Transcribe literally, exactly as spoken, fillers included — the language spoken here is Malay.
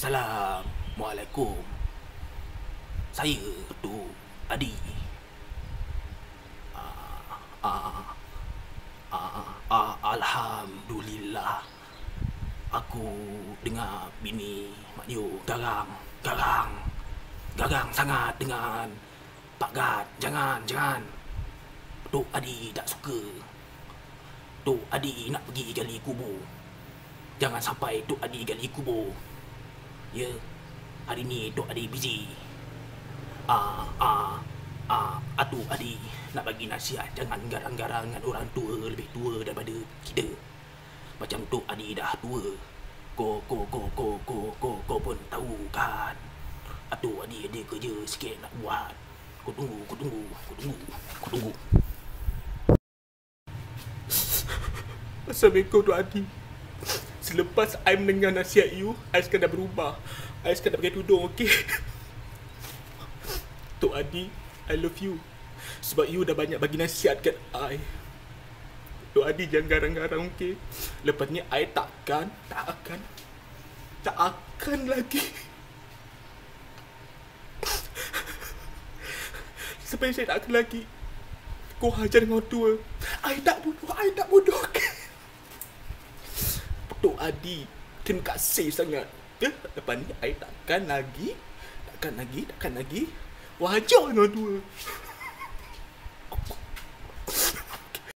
Assalamualaikum. Saya tu Adi. Ah, ah, ah, ah, Alhamdulillah. Aku dengar bini Mak Dio garang, garang, garang sangat dengan Pak Gad. Jangan, jangan. Tok Adi tak suka. Tok Adi nak pergi gali kubur. Jangan sampai Tok Adi gali kubur. Ya, hari ni Tok Adi busy. Ah, ah, ah, Atuk Adi nak bagi nasihat, jangan garang-garang dengan orang tua, lebih tua daripada kita. Macam Tok Adi dah tua. Kau, kau, kau, kau, kau, kau, kau pun tahu kan. Atuk Adi ada kerja sikit nak buat. Kau tunggu, kau tunggu, kau tunggu, kau tunggu. Assalamualaikum Tok Adi. Selepas I mendengar nasihat you, I sekarang dah berubah. I sekarang dah pakai tudung, okey? Tok Adi, I love you. Sebab you dah banyak bagi nasihat kat I. Tok Adi jangan garang-garang, okey? Lepas ni I takkan, tak akan, tak akan lagi. Sampai saya tak akan lagi kau hajar dengan orang tua. I tak bodoh, I tak bodoh, okey? Tok Adi, terima kasih sangat. Ya, lepas ni I takkan lagi, takkan lagi, takkan lagi wajar dengan orang tua.